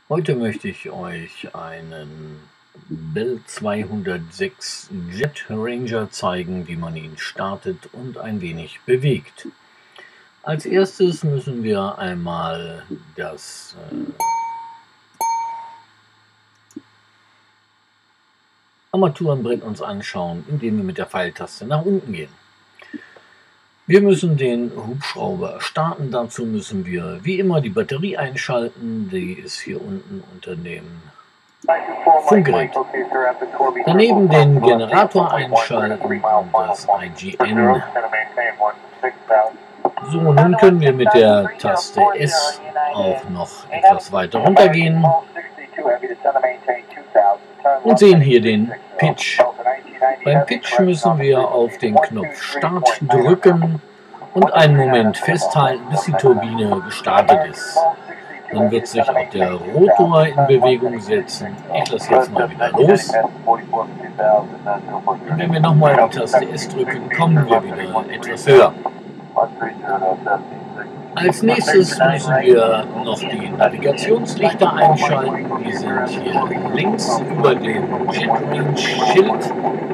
Heute möchte ich euch einen Bell 206 Jet Ranger zeigen, wie man ihn startet und ein wenig bewegt. Als erstes müssen wir einmal das Armaturenbrett uns anschauen, indem wir mit der Pfeiltaste nach unten gehen. Wir müssen den Hubschrauber starten, dazu müssen wir wie immer die Batterie einschalten, die ist hier unten unter dem Funkgerät. Daneben den Generator einschalten und das IGN. So, nun können wir mit der Taste S auch noch etwas weiter runtergehen und sehen hier den Pitch. Beim Pitch müssen wir auf den Knopf Start drücken und einen Moment festhalten, bis die Turbine gestartet ist. Dann wird sich auch der Rotor in Bewegung setzen. Ich lasse jetzt mal wieder los. Und wenn wir nochmal die Taste S drücken, kommen wir wieder etwas höher. Als nächstes müssen wir noch die Navigationslichter einschalten. Die sind hier links über dem Jet Range Schild.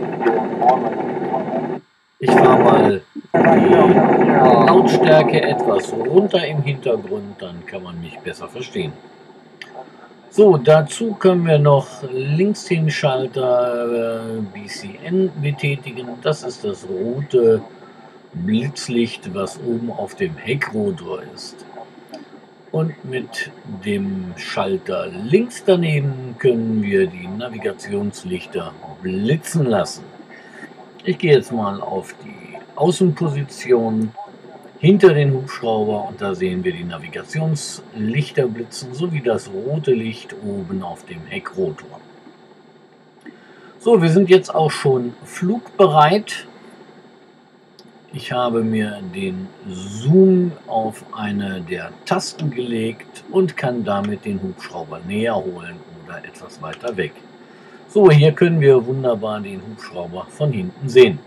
Ich fahre mal die Lautstärke etwas runter im Hintergrund, dann kann man mich besser verstehen. So, dazu können wir noch links den Schalter BCN betätigen. Das ist das rote Blitzlicht, was oben auf dem Heckrotor ist. Und mit dem Schalter links daneben können wir die Navigationslichter blitzen lassen. Ich gehe jetzt mal auf die Außenposition hinter den Hubschrauber und da sehen wir die Navigationslichter blitzen, sowie das rote Licht oben auf dem Heckrotor. So, wir sind jetzt auch schon flugbereit. Ich habe mir den Zoom auf eine der Tasten gelegt und kann damit den Hubschrauber näher holen oder etwas weiter weg. So, hier können wir wunderbar den Hubschrauber von hinten sehen.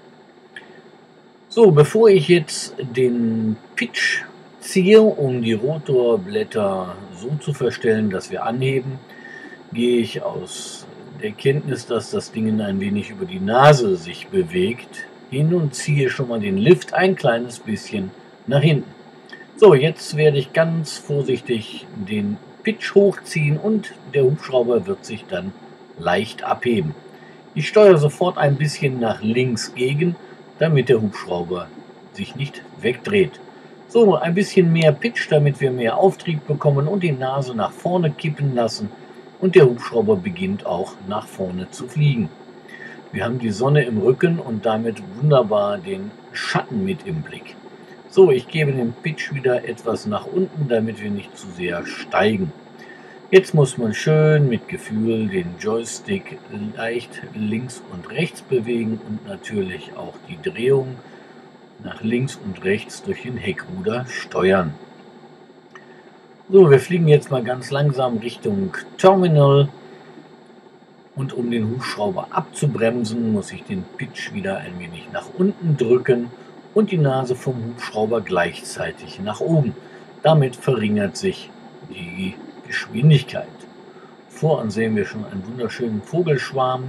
So, bevor ich jetzt den Pitch ziehe, um die Rotorblätter so zu verstellen, dass wir anheben, gehe ich aus der Kenntnis, dass das Ding ein wenig über die Nase sich bewegt, hin und ziehe schon mal den Lift ein kleines bisschen nach hinten. So, jetzt werde ich ganz vorsichtig den Pitch hochziehen und der Hubschrauber wird sich dann leicht abheben. Ich steuere sofort ein bisschen nach links gegen, damit der Hubschrauber sich nicht wegdreht. So, ein bisschen mehr Pitch, damit wir mehr Auftrieb bekommen und die Nase nach vorne kippen lassen und der Hubschrauber beginnt auch nach vorne zu fliegen. Wir haben die Sonne im Rücken und damit wunderbar den Schatten mit im Blick. So, ich gebe den Pitch wieder etwas nach unten, damit wir nicht zu sehr steigen. Jetzt muss man schön mit Gefühl den Joystick leicht links und rechts bewegen und natürlich auch die Drehung nach links und rechts durch den Heckruder steuern. So, wir fliegen jetzt mal ganz langsam Richtung Terminal. Und um den Hubschrauber abzubremsen, muss ich den Pitch wieder ein wenig nach unten drücken und die Nase vom Hubschrauber gleichzeitig nach oben. Damit verringert sich die Geschwindigkeit. Vor uns sehen wir schon einen wunderschönen Vogelschwarm.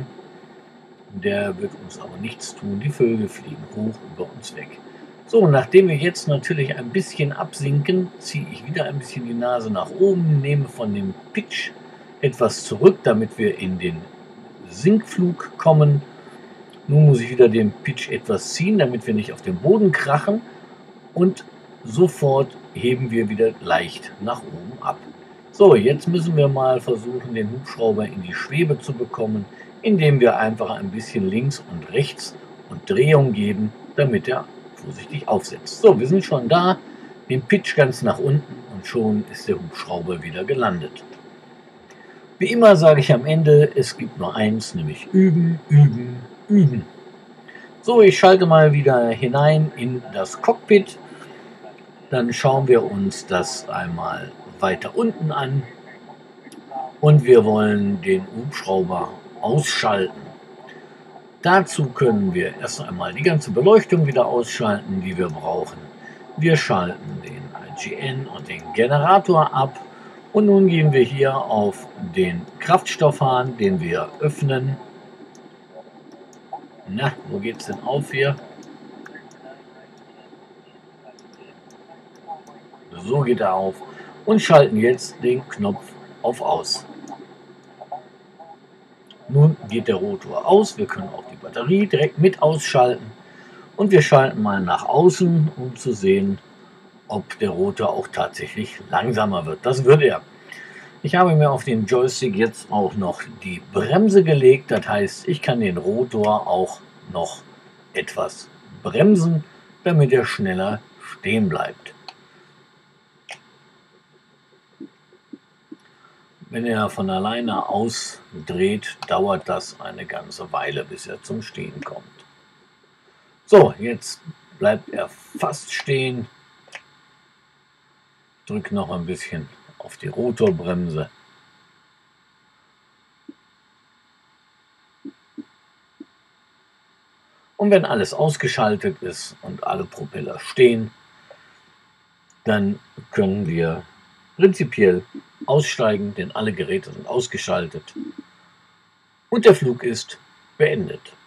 Der wird uns aber nichts tun. Die Vögel fliegen hoch über uns weg. So, nachdem wir jetzt natürlich ein bisschen absinken, ziehe ich wieder ein bisschen die Nase nach oben, nehme von dem Pitch etwas zurück, damit wir in den Sinkflug kommen. Nun muss ich wieder den Pitch etwas ziehen, damit wir nicht auf den Boden krachen und sofort heben wir wieder leicht nach oben ab. So, jetzt müssen wir mal versuchen, den Hubschrauber in die Schwebe zu bekommen, indem wir einfach ein bisschen links und rechts und Drehung geben, damit er vorsichtig aufsetzt. So, wir sind schon da, den Pitch ganz nach unten und schon ist der Hubschrauber wieder gelandet. Wie immer sage ich am Ende, es gibt nur eins, nämlich üben, üben, üben. So, ich schalte mal wieder hinein in das Cockpit. Dann schauen wir uns das einmal weiter unten an. Und wir wollen den Hubschrauber ausschalten. Dazu können wir erst einmal die ganze Beleuchtung wieder ausschalten, die wir brauchen. Wir schalten den IGN und den Generator ab Und nun gehen wir hier auf den Kraftstoffhahn, den wir öffnen. Na, wo geht es denn auf hier? So geht er auf. Und schalten jetzt den Knopf auf Aus. Nun geht der Rotor aus. Wir können auch die Batterie direkt mit ausschalten. Und wir schalten mal nach außen, um zu sehen, ob der Rotor auch tatsächlich langsamer wird. Das wird er. Ich habe mir auf den Joystick jetzt auch noch die Bremse gelegt. Das heißt, ich kann den Rotor auch noch etwas bremsen, damit er schneller stehen bleibt. Wenn er von alleine ausdreht, dauert das eine ganze Weile, bis er zum Stehen kommt. So, jetzt bleibt er fast stehen. Drück noch ein bisschen auf die Rotorbremse. Und wenn alles ausgeschaltet ist und alle Propeller stehen, dann können wir prinzipiell aussteigen, denn alle Geräte sind ausgeschaltet und der Flug ist beendet.